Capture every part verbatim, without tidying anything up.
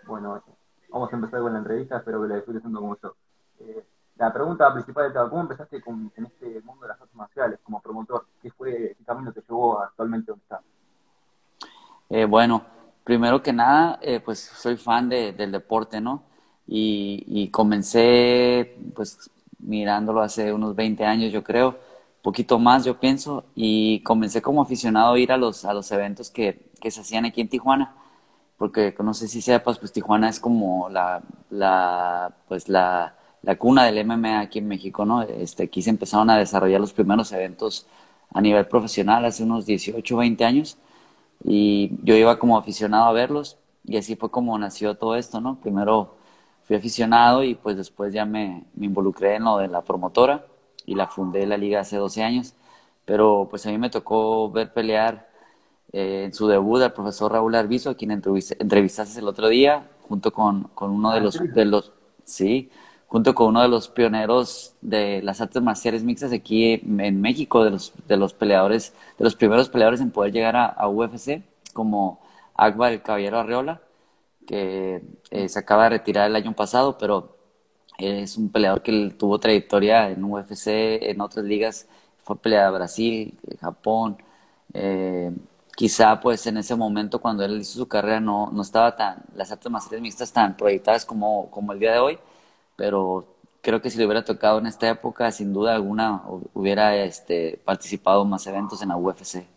Bueno, vamos a empezar con la entrevista, espero que la disfrutes tanto como yo. Eh, la pregunta principal de todo, ¿cómo empezaste con- en este mundo de las artes marciales como promotor? ¿Qué fue, qué camino te llevó actualmente donde estás? Eh, bueno, primero que nada, eh, pues soy fan de, del deporte, ¿no? Y, y comencé, pues, mirándolo hace unos veinte años, yo creo, poquito más, yo pienso, y comencé como aficionado a ir a los, a los eventos que, que se hacían aquí en Tijuana, porque no sé si sepas, pues Tijuana es como la, la, pues la, la cuna del M M A aquí en México, ¿no? Este, aquí se empezaron a desarrollar los primeros eventos a nivel profesional hace unos dieciocho, veinte años y yo iba como aficionado a verlos y así fue como nació todo esto, ¿no? Primero fui aficionado y pues después ya me, me involucré en lo de la promotora y la fundé la liga hace doce años, pero pues a mí me tocó ver pelear eh, en su debut al profesor Raúl Arbizo, a quien entrevisté, entrevistaste el otro día, junto con, con uno de Ah, ¿en los, serio? de los, sí, junto con uno de los pioneros de las artes marciales mixtas aquí en, en México, de los, de los peleadores, de los primeros peleadores en poder llegar a, a U F C, como Akbar el Caballero Arreola, que eh, se acaba de retirar el año pasado, pero es un peleador que tuvo trayectoria en U F C, en otras ligas, fue peleado a Brasil, Japón, eh, quizá pues en ese momento cuando él hizo su carrera no, no estaba tan, las artes marciales mixtas tan proyectadas como, como el día de hoy, pero creo que si le hubiera tocado en esta época, sin duda alguna hubiera este, participado en más eventos en la U F C.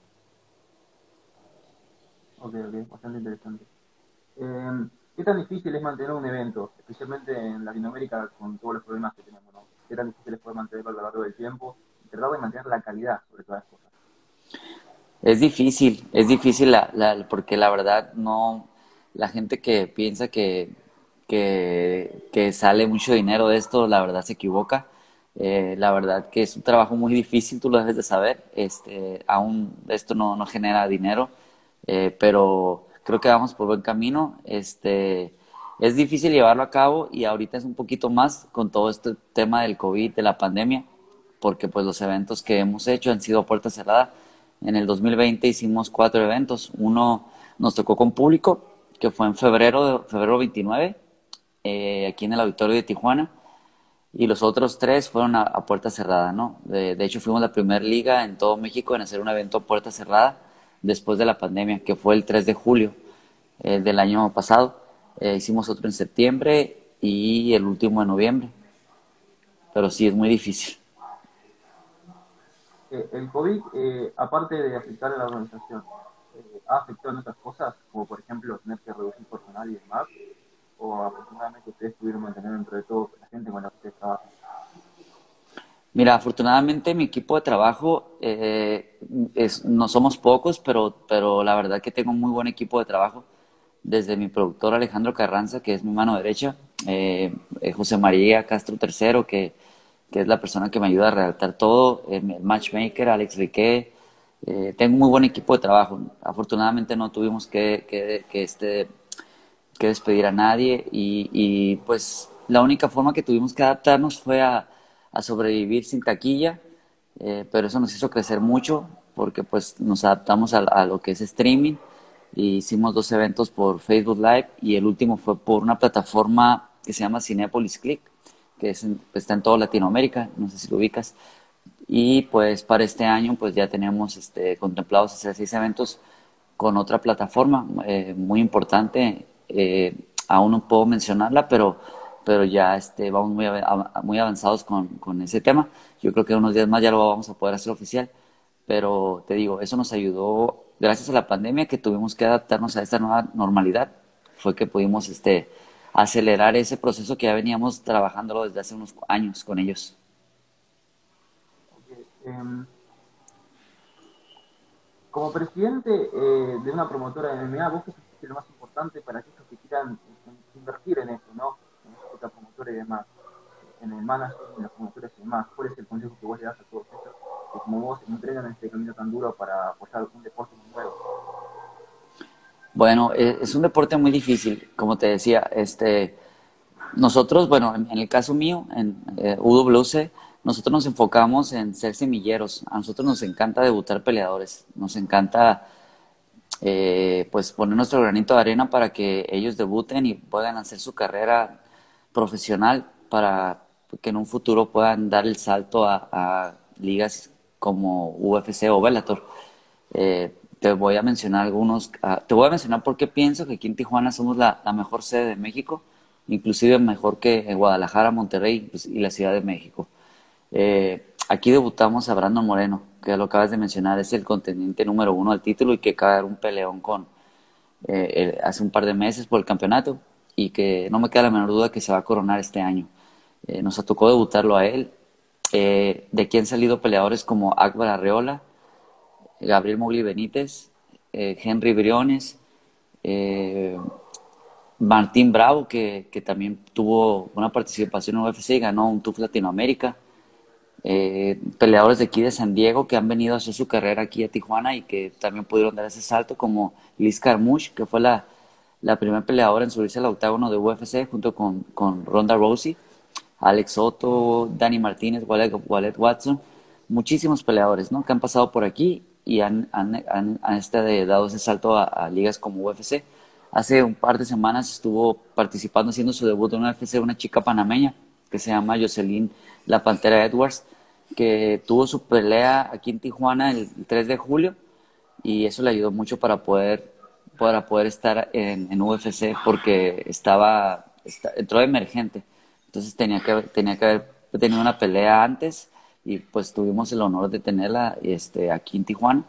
Ok, ok, bastante interesante. Eh, ¿Qué tan difícil es mantener un evento, especialmente en Latinoamérica con todos los problemas que tenemos, ¿no? ¿Qué tan difícil es poder mantenerlo a lo largo del tiempo y tratar de mantener la calidad sobre todas las cosas? Es difícil, es difícil la, la- porque la verdad no, la gente que piensa que, que, que sale mucho dinero de esto, la verdad se equivoca. Eh, la verdad que es un trabajo muy difícil, tú lo debes de saber. Este, aún esto no, no genera dinero, eh, pero creo que vamos por buen camino. Este, es difícil llevarlo a cabo y ahorita es un poquito más con todo este tema del COVID, de la pandemia, porque pues los eventos que hemos hecho han sido a puerta cerrada. En el dos mil veinte hicimos cuatro eventos. Uno nos tocó con público, que fue en febrero, febrero veintinueve, eh, aquí en el auditorio de Tijuana. Y los otros tres fueron a, a puerta cerrada, ¿no? De, de hecho, fuimos la primera liga en todo México en hacer un evento a puerta cerrada después de la pandemia, que fue el tres de julio eh, del año pasado. Eh, hicimos otro en septiembre y el último en noviembre. Pero sí, es muy difícil. Eh, el COVID, eh, aparte de afectar a la organización, eh, ¿ha afectado en otras cosas, como por ejemplo tener que reducir personal y demás? ¿O afortunadamente ustedes pudieron mantener dentro de todo la gente con la que ustedes trabajan? Mira, afortunadamente mi equipo de trabajo eh, es, no somos pocos, pero, pero la verdad que tengo un muy buen equipo de trabajo. Desde mi productor Alejandro Carranza, que es mi mano derecha, eh, eh, José María Castro tercero, que, que es la persona que me ayuda a redactar todo, eh, el matchmaker, Alex Riquet. Eh, tengo un muy buen equipo de trabajo. Afortunadamente no tuvimos que, que, que este, que despedir a nadie y, y, pues la única forma que tuvimos que adaptarnos fue a, a sobrevivir sin taquilla, eh, pero eso nos hizo crecer mucho porque pues nos adaptamos a, a lo que es streaming y hicimos dos eventos por Facebook Live y el último fue por una plataforma que se llama Cinepolis Click, que es en- está en toda Latinoamérica, no sé si lo ubicas, y pues para este año pues ya tenemos este, contemplados hacer seis eventos con otra plataforma eh, muy importante. Eh, aún no puedo mencionarla, pero, pero ya este, vamos muy, av- muy avanzados con, con ese tema. Yo creo que en unos días más ya lo vamos a poder hacer oficial. Pero te digo, eso nos ayudó gracias a la pandemia que tuvimos que adaptarnos a esta nueva normalidad. Fue que pudimos este, acelerar ese proceso que ya veníamos trabajándolo desde hace unos años con ellos. Okay. Em, como presidente eh, de una promotora de M M A, ¿vos qué sentís que es lo más importante para aquellos que quieran in- invertir en esto, ¿no? En esta otra promotora y demás, eh, en el management, en las promotoras y demás? ¿Cuál es el consejo que vos le das a todos ellos que como vos entregan este camino tan duro para apoyar un deporte muy nuevo? Bueno, eh, es un deporte muy difícil, como te decía, este, nosotros, bueno, en, en el caso mío, en eh, U W C, nosotros nos enfocamos en ser semilleros. A nosotros nos encanta debutar peleadores, nos encanta eh, pues poner nuestro granito de arena para que ellos debuten y puedan hacer su carrera profesional para que en un futuro puedan dar el salto a, a ligas como U F C o Bellator. Eh, te voy a mencionar algunos, uh, te voy a mencionar por qué pienso que aquí en Tijuana somos la, la mejor sede de México, inclusive mejor que en Guadalajara, Monterrey pues, y la Ciudad de México. Eh, aquí debutamos a Brandon Moreno, que lo acabas de mencionar, es el contendiente número uno al título y que acaba de dar un peleón con eh, el, hace un par de meses por el campeonato y que no me queda la menor duda que se va a coronar este año. Eh, nos tocó debutarlo a él. Eh, de aquí han salido peleadores como Akbar Arreola, Gabriel Mogli Benítez, eh, Henry Briones, eh, Martín Bravo, que, que, también tuvo una participación en U F C y ganó un T U F Latinoamérica. Eh, peleadores de aquí de San Diego que han venido a hacer su carrera aquí a Tijuana y que también pudieron dar ese salto, como Liz Carmouche, que fue la, la primera peleadora en subirse al octágono de U F C junto con, con Ronda Rousey, Alex Soto, Dani Martínez, Wallet, Wallet Watson, muchísimos peleadores, ¿no? Que han pasado por aquí y han, han, han, han este, dado ese salto a, a ligas como U F C. Hace un par de semanas estuvo participando haciendo su debut en U F C una chica panameña que se llama Jocelyn La Pantera Edwards, que tuvo su pelea aquí en Tijuana el tres de julio y eso le ayudó mucho para poder para poder estar en, en U F C porque estaba está, entró de emergente, entonces tenía que tenía que haber tenido una pelea antes y pues tuvimos el honor de tenerla este aquí en Tijuana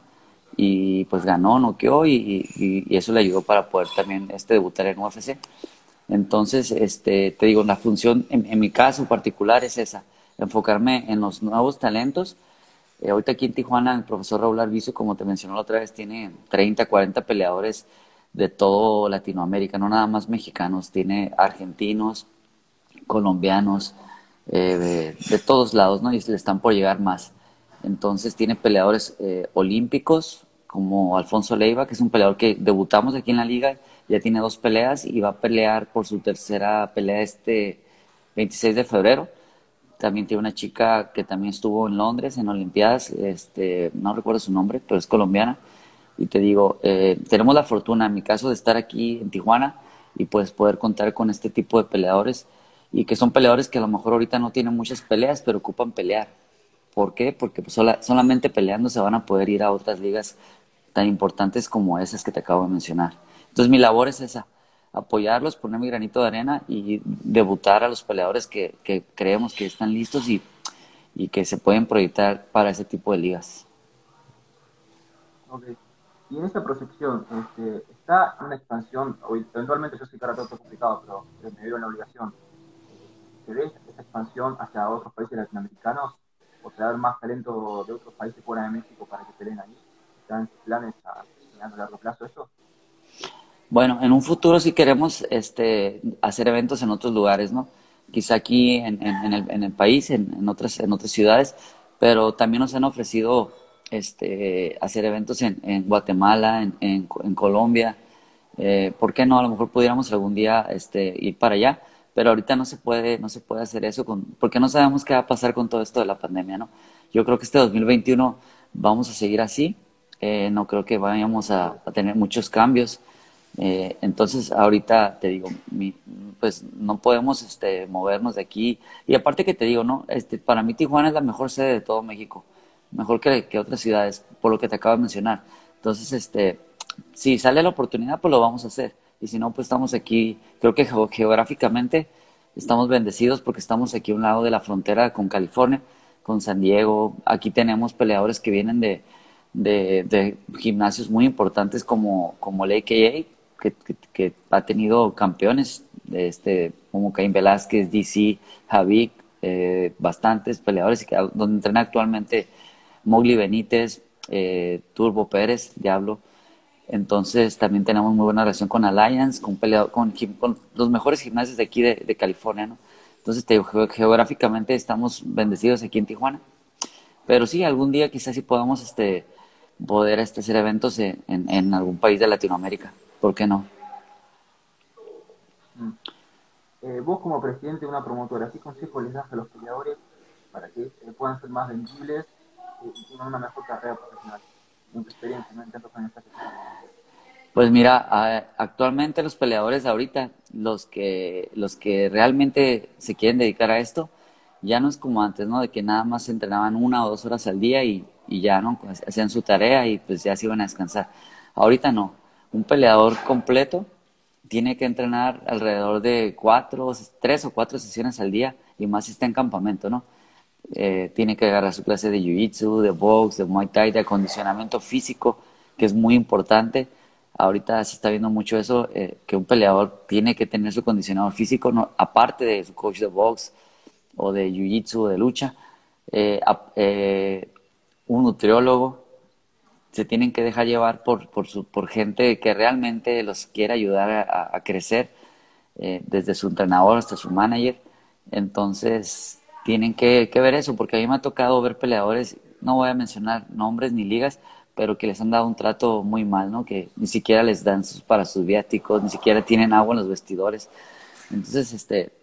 y pues ganó, noqueó y, y, y eso le ayudó para poder también este debutar en U F C. Entonces, este, te digo, la función en, en mi caso particular es esa, enfocarme en los nuevos talentos. Eh, ahorita aquí en Tijuana, el profesor Raúl Arbizu, como te mencionó la otra vez, tiene treinta, cuarenta peleadores de todo Latinoamérica, no nada más mexicanos, tiene argentinos, colombianos, eh, de, de, todos lados, ¿no? Y le están por llegar más. Entonces tiene peleadores eh, olímpicos como Alfonso Leiva, que es un peleador que debutamos aquí en la liga, ya tiene dos peleas y va a pelear por su tercera pelea este veintiséis de febrero. También tiene una chica que también estuvo en Londres en Olimpiadas, este, no recuerdo su nombre, pero es colombiana. Y te digo, eh, tenemos la fortuna, en mi caso, de estar aquí en Tijuana y pues poder contar con este tipo de peleadores y que son peleadores que a lo mejor ahorita no tienen muchas peleas, pero ocupan pelear. ¿Por qué? Porque pues sola, solamente peleando se van a poder ir a otras ligas tan importantes como esas que te acabo de mencionar. Entonces mi labor es esa, apoyarlos, poner mi granito de arena y debutar a los peleadores que, que creemos que están listos y, y que se pueden proyectar para ese tipo de ligas. Ok. Y en esta proyección, este, ¿está una expansión, o eventualmente yo sé que ahora todo está complicado, pero eh, me veo en la obligación, eh, ¿se ve esa expansión hacia otros países latinoamericanos o traer más talento de otros países fuera de México para que peleen ahí? ¿Están en sus planes a mediano a largo plazo eso? Bueno, en un futuro sí queremos este, hacer eventos en otros lugares, ¿no? Quizá aquí en, en, en el, en el país, en, en, otras, en otras ciudades, pero también nos han ofrecido este, hacer eventos en, en Guatemala, en, en, en Colombia. Eh, ¿por qué no? A lo mejor pudiéramos algún día este, ir para allá, pero ahorita no se puede, no se puede hacer eso con, porque no sabemos qué va a pasar con todo esto de la pandemia, ¿no? Yo creo que este dos mil veintiuno vamos a seguir así, eh, no creo que vayamos a, a tener muchos cambios. Eh, entonces, ahorita te digo, mi, pues no podemos este, movernos de aquí. Y aparte que te digo, ¿no? Este, para mí Tijuana es la mejor sede de todo México, mejor que, que otras ciudades, por lo que te acabo de mencionar. Entonces, este, si sale la oportunidad, pues lo vamos a hacer. Y si no, pues estamos aquí, creo que geográficamente estamos bendecidos porque estamos aquí a un lado de la frontera con California, con San Diego. Aquí tenemos peleadores que vienen de, de, de gimnasios muy importantes como, como el A K A, que, que, que ha tenido campeones este, como Caín Velázquez, D C, Javik, eh, bastantes peleadores, que, donde entrena actualmente Mowgli Benítez, eh, Turbo Pérez, Diablo. Entonces también tenemos muy buena relación con Alliance, con, peleado, con, con los mejores gimnasios de aquí de, de California, ¿no? Entonces te, geográficamente estamos bendecidos aquí en Tijuana. Pero sí, algún día quizás sí podamos este, poder este, hacer eventos en, en, en algún país de Latinoamérica. ¿Por qué no? Mm. Eh, vos como presidente de una promotora, ¿qué consejo les das a los peleadores para que eh, puedan ser más vendibles eh, y tengan una mejor carrera profesional? En tu experiencia, no en tantos años que has estado en el mundo. Pues mira, a- actualmente los peleadores de ahorita, los que, los que realmente se quieren dedicar a esto, ya no es como antes, ¿no? De que nada más se entrenaban una o dos horas al día y, y ya, ¿no? Pues hacían su tarea y pues ya se iban a descansar. Ahorita no. Un peleador completo tiene que entrenar alrededor de cuatro, tres o cuatro sesiones al día y más si está en campamento, ¿no? Eh, tiene que agarrar su clase de jiu-jitsu, de box, de muay thai, de acondicionamiento físico, que es muy importante. Ahorita se está viendo mucho eso, eh, que un peleador tiene que tener su condicionador físico, no, aparte de su coach de box o de jiu-jitsu o de lucha, eh, a- eh, un nutriólogo, se tienen que dejar llevar por, por, su, por gente que realmente los quiere ayudar a, a crecer, eh, desde su entrenador hasta su manager. Entonces, tienen que, que ver eso, porque a mí me ha tocado ver peleadores, no voy a mencionar nombres ni ligas, pero que les han dado un trato muy mal, ¿no? Que ni siquiera les dan sus, para sus viáticos, ni siquiera tienen agua en los vestidores. Entonces, este,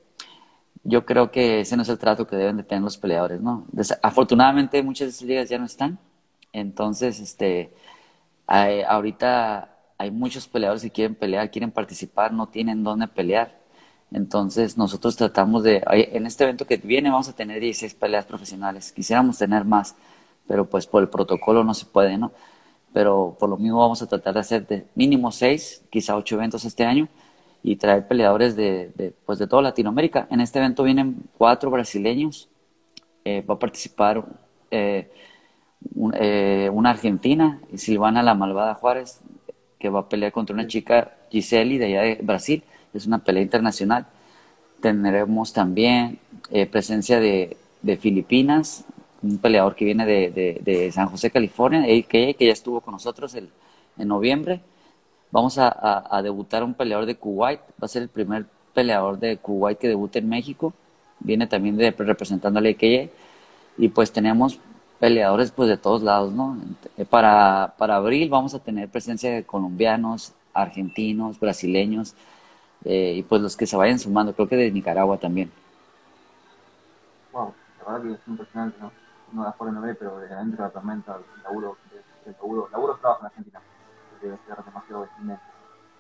yo creo que ese no es el trato que deben de tener los peleadores, ¿no? Afortunadamente muchas de esas ligas ya no están, entonces, este, hay, ahorita hay muchos peleadores que quieren pelear, quieren participar, no tienen dónde pelear. Entonces nosotros tratamos de, en este evento que viene vamos a tener dieciséis peleas profesionales. Quisiéramos tener más, pero pues por el protocolo no se puede, ¿no? Pero por lo mismo vamos a tratar de hacer de mínimo seis, quizá ocho eventos este año y traer peleadores de, de, pues de toda Latinoamérica. En este evento vienen cuatro brasileños, eh, va a participar eh, un- eh, una argentina, Silvana La Malvada Juárez, que va a pelear contra una Sí. chica, Giseli, de allá de Brasil. Es una pelea internacional. Tendremos también eh, presencia de, de Filipinas, un peleador que viene de, de, de San José, California, A K A, que ya estuvo con nosotros el, en noviembre. Vamos a, a, a debutar un peleador de Kuwait, va a ser el primer peleador de Kuwait que debute en México. Viene también de, representando al A K A y pues tenemos peleadores pues de todos lados, ¿no? Eh, Para, para abril vamos a tener presencia de colombianos, argentinos, brasileños, eh, y pues los que se vayan sumando, creo que de Nicaragua también. Wow, la verdad que es impresionante, ¿no? Uno de afuera no ve, pero de adentro de la tormenta, el laburo, el laburo, laburo trabajo en Argentina, debe ser demasiado inmenso.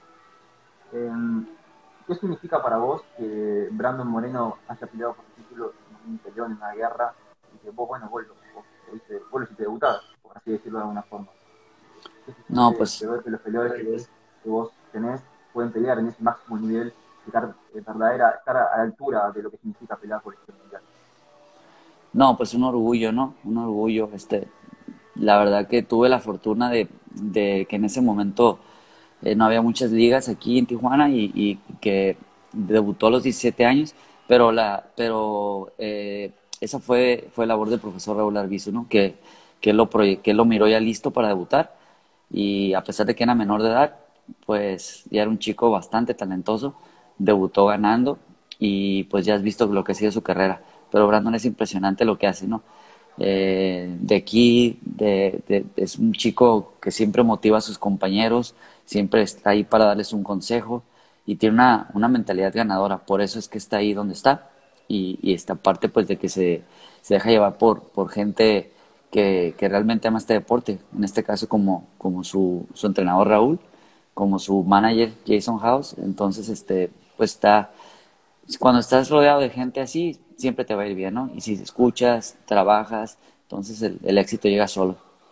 Eh, ¿Qué significa para vos que Brandon Moreno haya peleado por su título en un peleón, en una guerra, y que vos, bueno, vos, lo- vos, pudiste- vos lo hiciste debutar, por así decirlo de alguna forma? ¿Qué se No, siente pues de ver que los peleadores que, que vos tenés pueden pelear en ese máximo nivel, estar, eh, verdadera, estar a, a la altura de lo que significa pelear por el título mundial? no, pues un orgullo, ¿no? Un orgullo. Este, la verdad que tuve la fortuna de, de que en ese momento eh, no había muchas ligas aquí en Tijuana y, y que debutó a los diecisiete años, pero la, pero eh, esa fue, fue labor del profesor Raúl Arbizu, ¿no? Que, que, él lo proye- que él lo miró ya listo para debutar y a pesar de que era menor de edad, pues ya era un chico bastante talentoso, debutó ganando y pues ya has visto lo que ha sido su carrera. Pero Brandon es impresionante lo que hace, ¿no? Eh, de aquí, de, de, es un chico que siempre motiva a sus compañeros, siempre está ahí para darles un consejo y tiene una, una mentalidad ganadora, por eso es que está ahí donde está y, y esta parte pues de que se, se deja llevar por, por gente que, que realmente ama este deporte, en este caso como, como su, su entrenador Raúl, como su manager Jason House, entonces este pues está, cuando estás rodeado de gente así, siempre te va a ir bien, ¿no? Y si escuchas, trabajas, entonces el, el éxito llega solo.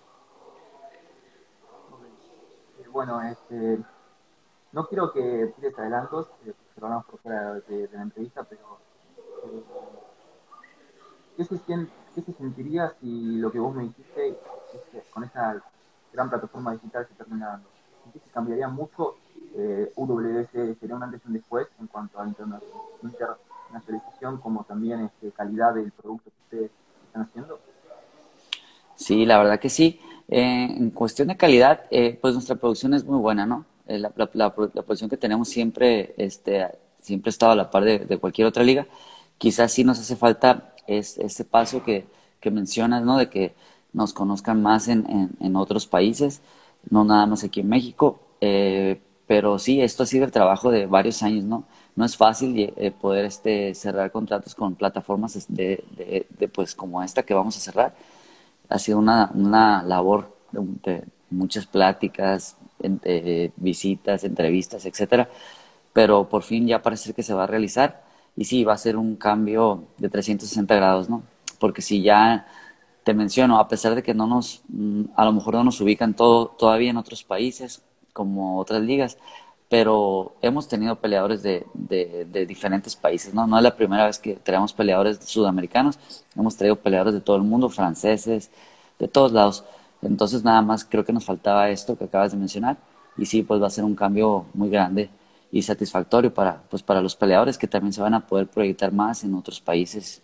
Ok. Eh, bueno, este, no quiero que tires adelantos, eh, porque lo hablamos por fuera de, de la entrevista, pero eh, ¿qué se, sien- qué se sentiría si lo que vos me dijiste este, con esa gran plataforma digital se termina dando? ¿Sentís que cambiaría mucho? Eh, U W S sería un antes y un después en cuanto a interna- internacionalización como también este, calidad del producto que ustedes están haciendo. Sí, la verdad que sí. Eh, en cuestión de calidad, eh, pues nuestra producción es muy buena, ¿no? Eh, la, la, la, la producción que tenemos siempre, este, siempre ha estado a la par de, de cualquier otra liga. Quizás sí nos hace falta es, ese paso que, que mencionas, ¿no? De que nos conozcan más en, en, en otros países, no nada más aquí en México. Eh, pero sí, esto ha sido el trabajo de varios años, ¿no? No es fácil eh, poder este, cerrar contratos con plataformas de, de, de, pues, como esta que vamos a cerrar. Ha sido una, una labor de, de muchas pláticas, en- eh, visitas, entrevistas, etcétera. Pero por fin ya parece que se va a realizar y sí, va a ser un cambio de trescientos sesenta grados, ¿no? Porque si ya te menciono, a pesar de que no nos, mm, a lo mejor no nos ubican todo, todavía en otros países, como otras ligas, pero hemos tenido peleadores de, de, de diferentes países, ¿no? No es la primera vez que traemos peleadores sudamericanos, hemos traído peleadores de todo el mundo, franceses, de todos lados. Entonces nada más creo que nos faltaba esto que acabas de mencionar y sí, pues va a ser un cambio muy grande y satisfactorio para, pues para los peleadores que también se van a poder proyectar más en otros países.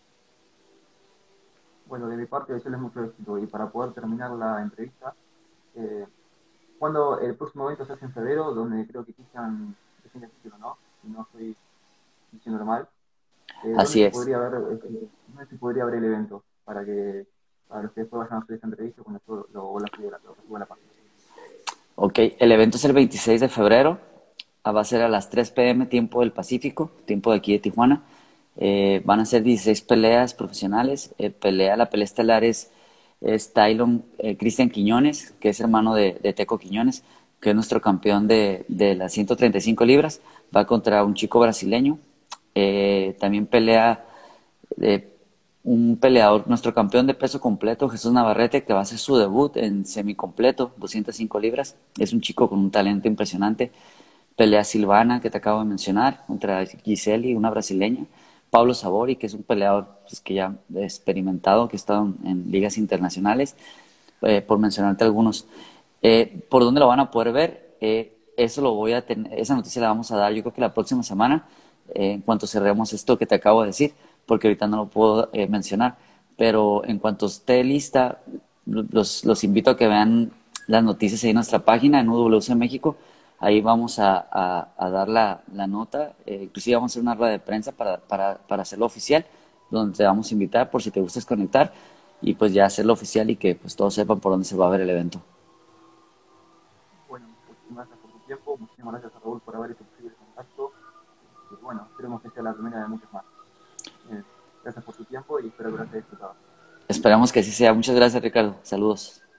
Bueno, de mi parte, desearles mucho éxito. Y para poder terminar la entrevista, eh, cuando el próximo evento se hace en febrero, donde creo que Cristian defiende el título, ¿no? Si no estoy diciendo mal, eh, ¿dónde Así se es. podría ver, eh, dónde se podría ver el evento? Para que, para los que después vayan a hacer esta entrevista cuando yo lo, lo, suba, lo suba a la página. Ok, el evento es el veintiséis de febrero, ah, va a ser a las tres p m tiempo del Pacífico, tiempo de aquí de Tijuana. Eh, van a ser dieciséis peleas profesionales. Eh, pelea, la pelea estelar es, es Tylon eh, Cristian Quiñones, que es hermano de, de Teco Quiñones, que es nuestro campeón de, de las ciento treinta y cinco libras. Va contra un chico brasileño. Eh, también pelea eh, un peleador, nuestro campeón de peso completo, Jesús Navarrete, que va a hacer su debut en semicompleto, doscientas cinco libras. Es un chico con un talento impresionante. Pelea Silvana, que te acabo de mencionar, contra Giseli, una brasileña. Pablo Sabori, que es un peleador pues, que ya experimentado, que ha estado en, en ligas internacionales, eh, por mencionarte algunos. Eh, ¿Por dónde lo van a poder ver? Eh, eso lo voy a tener, esa noticia la vamos a dar yo creo que la próxima semana, eh, en cuanto cerremos esto que te acabo de decir, porque ahorita no lo puedo eh, mencionar, pero en cuanto esté lista, los, los invito a que vean las noticias ahí en nuestra página, en U W C México, ahí vamos a, a, a dar la, la nota, eh, inclusive vamos a hacer una rueda de prensa para, para, para hacerlo oficial, donde te vamos a invitar por si te gustas conectar, y pues ya hacerlo oficial y que pues todos sepan por dónde se va a ver el evento. Bueno, muchísimas gracias por tu tiempo, muchísimas gracias a Raúl por haber hecho posible el contacto. Y bueno, esperemos que sea la primera de muchas más. Eh, gracias por tu tiempo y espero que lo hayas disfrutado. Esperamos que así sea. Muchas gracias, Ricardo. Saludos.